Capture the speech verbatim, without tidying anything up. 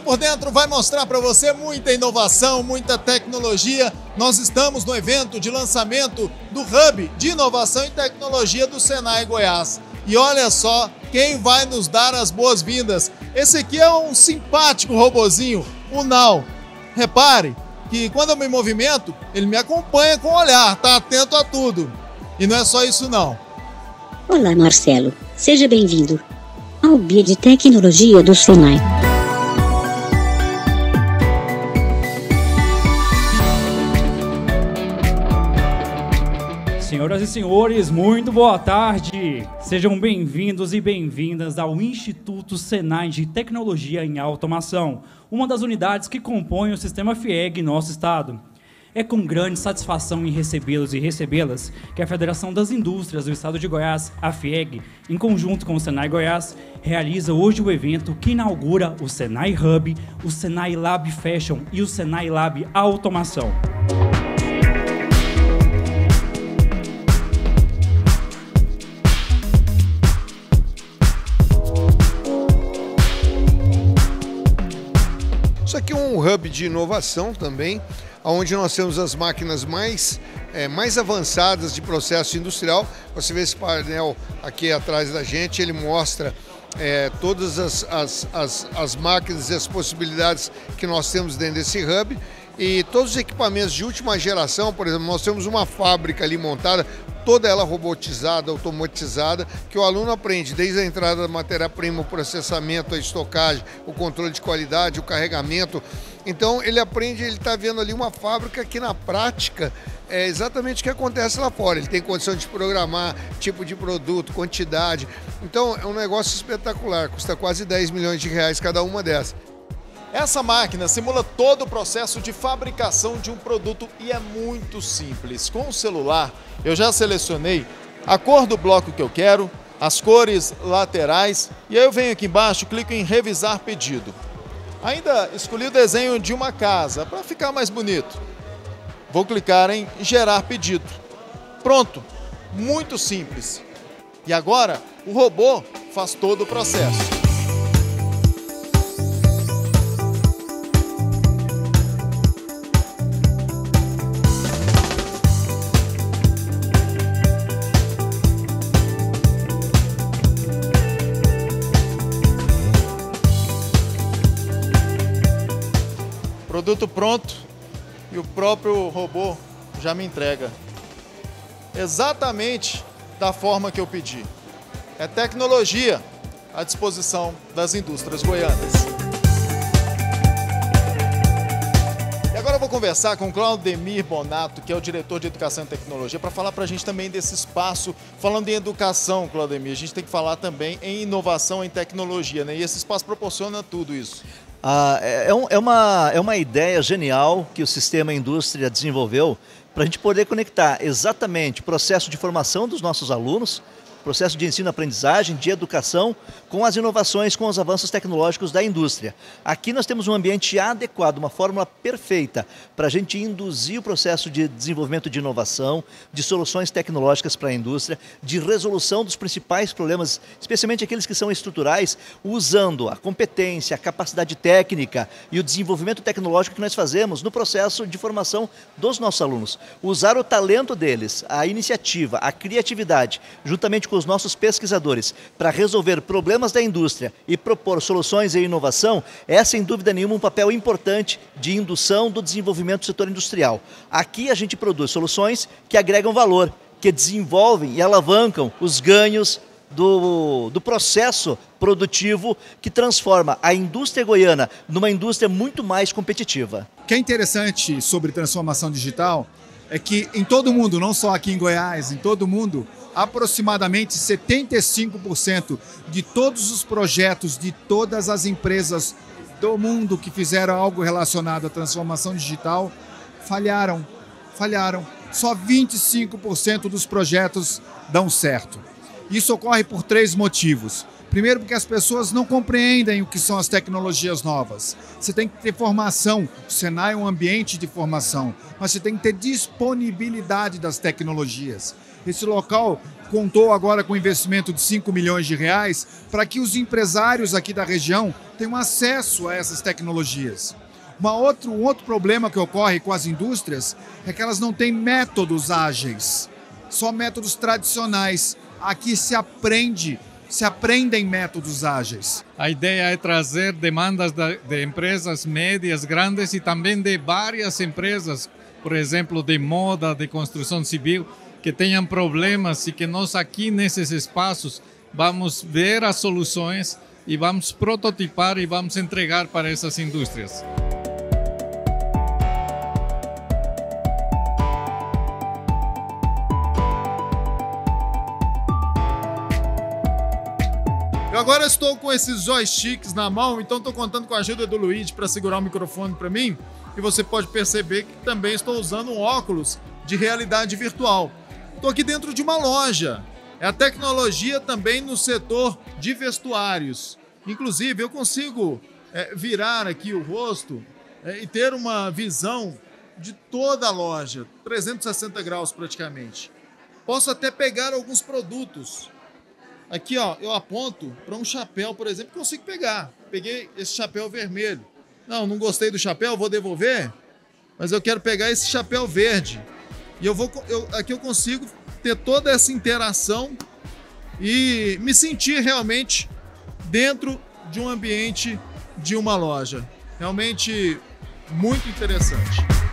por Dentro vai mostrar para você muita inovação, muita tecnologia. Nós estamos no evento de lançamento do Hub de Inovação e Tecnologia do Senai Goiás. E olha só quem vai nos dar as boas-vindas. Esse aqui é um simpático robozinho, o Nau. Repare que quando eu me movimento, ele me acompanha com o olhar, tá atento a tudo. E não é só isso não. Olá Marcelo, seja bem-vindo ao B I de Tecnologia do Senai. Senhoras e senhores, muito boa tarde! Sejam bem-vindos e bem-vindas ao Instituto Senai de Tecnologia em Automação, uma das unidades que compõem o sistema FIEG em nosso estado. É com grande satisfação em recebê-los e recebê-las que a Federação das Indústrias do Estado de Goiás, a FIEG, em conjunto com o Senai Goiás, realiza hoje o evento que inaugura o Senai Hub, o Senai Lab Fashion e o Senai Lab Automação. Isso aqui é um hub de inovação também, onde nós temos as máquinas mais, é, mais avançadas de processo industrial. Você vê esse painel aqui atrás da gente, ele mostra é, todas as, as, as, as máquinas e as possibilidades que nós temos dentro desse hub. E todos os equipamentos de última geração, por exemplo, nós temos uma fábrica ali montada, toda ela robotizada, automatizada, que o aluno aprende desde a entrada da matéria-prima, o processamento, a estocagem, o controle de qualidade, o carregamento. Então ele aprende, ele está vendo ali uma fábrica que na prática é exatamente o que acontece lá fora. Ele tem condição de programar tipo de produto, quantidade. Então é um negócio espetacular, custa quase dez milhões de reais cada uma dessas. Essa máquina simula todo o processo de fabricação de um produto e é muito simples. Com o celular, eu já selecionei a cor do bloco que eu quero, as cores laterais, e aí eu venho aqui embaixo, clico em revisar pedido. Ainda escolhi o desenho de uma casa, para ficar mais bonito. Vou clicar em gerar pedido. Pronto, muito simples. E agora, o robô faz todo o processo. Produto pronto e o próprio robô já me entrega exatamente da forma que eu pedi. É tecnologia à disposição das indústrias goianas. E agora eu vou conversar com o Claudemir Bonato, que é o diretor de Educação e Tecnologia, para falar para a gente também desse espaço. Falando em educação, Claudemir, a gente tem que falar também em inovação, em tecnologia, né? E esse espaço proporciona tudo isso. Ah, é, um, é, uma, é uma ideia genial que o Sistema Indústria desenvolveu para a gente poder conectar exatamente o processo de formação dos nossos alunos, processo de ensino-aprendizagem, de educação, com as inovações, com os avanços tecnológicos da indústria. Aqui nós temos um ambiente adequado, uma fórmula perfeita para a gente induzir o processo de desenvolvimento de inovação, de soluções tecnológicas para a indústria, de resolução dos principais problemas, especialmente aqueles que são estruturais, usando a competência, a capacidade técnica e o desenvolvimento tecnológico que nós fazemos no processo de formação dos nossos alunos. Usar o talento deles, a iniciativa, a criatividade, juntamente com os nossos pesquisadores, para resolver problemas da indústria e propor soluções e inovação, é sem dúvida nenhuma um papel importante de indução do desenvolvimento do setor industrial. Aqui a gente produz soluções que agregam valor, que desenvolvem e alavancam os ganhos do, do processo produtivo que transforma a indústria goiana numa indústria muito mais competitiva. O que é interessante sobre transformação digital é que em todo o mundo, não só aqui em Goiás, em todo o mundo, aproximadamente setenta e cinco por cento de todos os projetos de todas as empresas do mundo que fizeram algo relacionado à transformação digital falharam, falharam. Só vinte e cinco por cento dos projetos dão certo. Isso ocorre por três motivos. Primeiro, porque as pessoas não compreendem o que são as tecnologias novas. Você tem que ter formação. O Senai é um ambiente de formação, mas você tem que ter disponibilidade das tecnologias. Esse local contou agora com um investimento de cinco milhões de reais para que os empresários aqui da região tenham acesso a essas tecnologias. Uma outro, um outro problema que ocorre com as indústrias é que elas não têm métodos ágeis, só métodos tradicionais. Aqui se aprende, se aprendem métodos ágeis. A ideia é trazer demandas de empresas médias, grandes e também de várias empresas, por exemplo, de moda, de construção civil, que tenham problemas e que nós aqui nesses espaços vamos ver as soluções e vamos prototipar e vamos entregar para essas indústrias. Eu agora estou com esses joysticks na mão, então estou contando com a ajuda do Luigi para segurar o microfone para mim. E você pode perceber que também estou usando um óculos de realidade virtual. Estou aqui dentro de uma loja. É a tecnologia também no setor de vestuários. Inclusive, eu consigo é, virar aqui o rosto é, e ter uma visão de toda a loja, trezentos e sessenta graus praticamente. Posso até pegar alguns produtos. Aqui, ó, eu aponto para um chapéu, por exemplo, que consigo pegar. Peguei esse chapéu vermelho. Não, não gostei do chapéu, vou devolver, mas eu quero pegar esse chapéu verde. E eu vou, eu, aqui eu consigo ter toda essa interação e me sentir realmente dentro de um ambiente de uma loja. Realmente muito interessante.